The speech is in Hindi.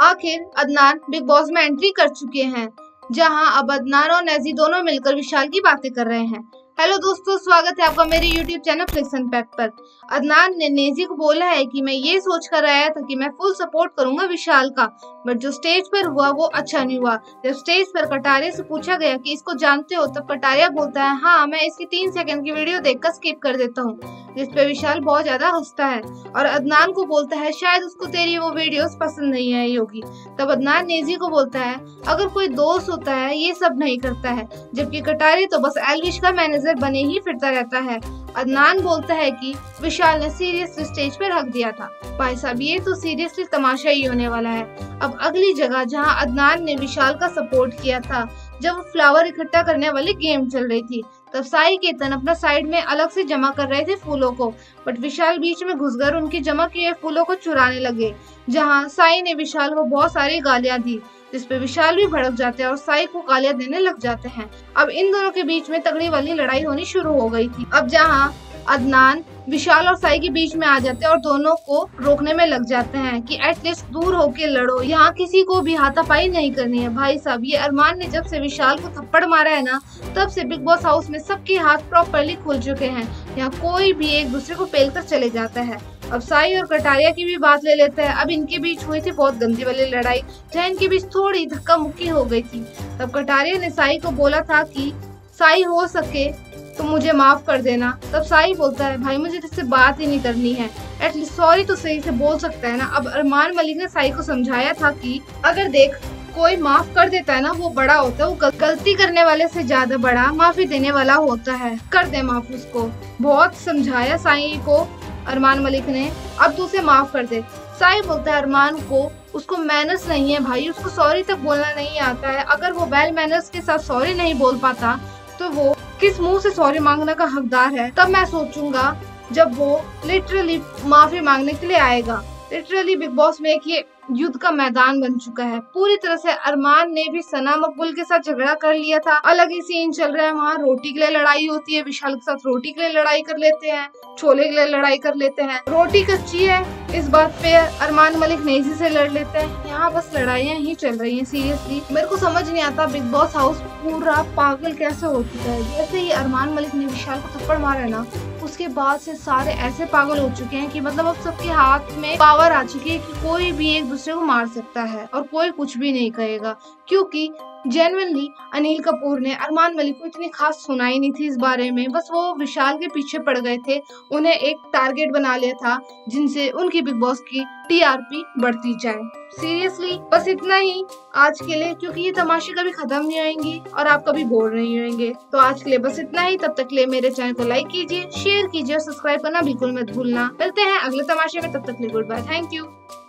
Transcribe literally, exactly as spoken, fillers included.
आखिर अदनान बिग बॉस में एंट्री कर चुके हैं, जहां अब अदनान और नेजी दोनों मिलकर विशाल की बातें कर रहे हैं। हेलो दोस्तों, स्वागत है आपका मेरे YouTube channel Flix and Fact पर। अदनान ने नेजी को बोला है कि मैं ये सोच कर आया था कि मैं फुल सपोर्ट करूंगा विशाल का, बट जो स्टेज पर हुआ वो अच्छा नहीं हुआ। जब स्टेज पर कटारिया से पूछा गया कि इसको जानते हो, तब कटारिया बोलता है हाँ, मैं इसकी तीन सेकंड की वीडियो देखकर स्किप कर देता हूँ, जिस पे विशाल बहुत ज्यादा हंसता है और अदनान को बोलता है शायद उसको तेरी वो वीडियोस पसंद नहीं आई होगी। तब अदनान नेजी को बोलता है अगर कोई दोस्त होता है ये सब नहीं करता है, जबकि कटारिया तो बस एल्विश का मैनेजर बने ही फिरता रहता है। अदनान बोलता है कि विशाल ने सीरियसली स्टेज पर हक दिया था। भाई साहब, ये तो सीरियसली तमाशा ही होने वाला है। अब अगली जगह जहां अदनान ने विशाल का सपोर्ट किया था, जब वो फ्लावर इकट्ठा करने वाली गेम चल रही थी, तब साई केतन अपना साइड में अलग से जमा कर रहे थे फूलों को, बट विशाल बीच में घुसकर उनकी जमा किए फूलों को चुराने लगे। जहां साई ने विशाल को बहुत सारी गालियां दी, जिस पे विशाल भी भड़क जाते हैं और साई को गालियां देने लग जाते हैं। अब इन दोनों के बीच में तगड़ी वाली लड़ाई होनी शुरू हो गई थी। अब जहां अदनान विशाल और साई के बीच में आ जाते हैं और दोनों को रोकने में लग जाते हैं कि एटलीस्ट दूर होके लड़ो, यहाँ किसी को भी हाथापाई नहीं करनी है। भाई साहब, ये अरमान ने जब से विशाल को थप्पड़ मारा है ना, तब से बिग बॉस हाउस में सबके हाथ प्रॉपरली खुल चुके हैं। यहाँ कोई भी एक दूसरे को पेल कर चले जाता है। अब साई और कटारिया की भी बात ले लेते हैं। अब इनके बीच हुई थी बहुत गंदी वाली लड़ाई, जहाँ इनके बीच थोड़ी धक्का मुक्की हो गई थी। तब कटारिया ने साई को बोला था कि साई हो सके तो मुझे माफ कर देना। तब साई बोलता है भाई मुझे तुझसे बात ही नहीं करनी है, एटलीस्ट सॉरी तो सही से बोल सकता है ना। अब अरमान मलिक ने साई को समझाया था कि अगर देख कोई माफ कर देता है ना वो बड़ा होता है, वो गलती करने वाले से ज्यादा बड़ा माफी देने वाला होता है, कर दे माफ उसको। बहुत समझाया साई को अरमान मलिक ने, अब तू उसे माफ कर दे। साई बोलता है अरमान को उसको मैनर्स नहीं है भाई, उसको सॉरी तक बोलना नहीं आता है। अगर वो वेल मैनर्स के साथ सॉरी नहीं बोल पाता तो वो किस मुंह से सॉरी मांगने का हकदार है। तब मैं सोचूंगा जब वो लिटरली माफी मांगने के लिए आएगा। लिटरली बिग बॉस में एक ये युद्ध का मैदान बन चुका है पूरी तरह से। अरमान ने भी सना मकबूल के साथ झगड़ा कर लिया था, अलग ही सीन चल रहा है। वहाँ रोटी के लिए लड़ाई होती है, विशाल के साथ रोटी के लिए लड़ाई कर लेते हैं, छोले के लिए लड़ाई कर लेते हैं। रोटी कच्ची है इस बात पे अरमान मलिक नेजी से लड़ लेते हैं। यहाँ बस लड़ाइयाँ ही चल रही हैं। सीरियसली मेरे को समझ नहीं आता बिग बॉस हाउस पूरा पागल कैसे हो चुका है। जैसे ही अरमान मलिक ने विशाल को थप्पड़ मारा ना, उसके बाद से सारे ऐसे पागल हो चुके हैं कि मतलब अब सबके हाथ में पावर आ चुकी है कि कोई भी एक दूसरे को मार सकता है और कोई कुछ भी नहीं कहेगा। क्योंकि जेन्युइनली अनिल कपूर ने अरमान मलिक को इतनी खास सुनाई नहीं थी इस बारे में, बस वो विशाल के पीछे पड़ गए थे। उन्हें एक टारगेट बना लिया था जिनसे उनकी बिग बॉस की टीआरपी बढ़ती जाए। सीरियसली बस इतना ही आज के लिए, क्योंकि ये तमाशे कभी खत्म नहीं होंगे और आप कभी बोर नहीं होंगे। तो आज के लिए बस इतना ही। तब तक के लिए मेरे चैनल को लाइक कीजिए, शेयर कीजिए और सब्सक्राइब करना बिल्कुल मत भूलना। मिलते हैं अगले तमाशे में, तब तक के लिए गुड बाय, थैंक यू।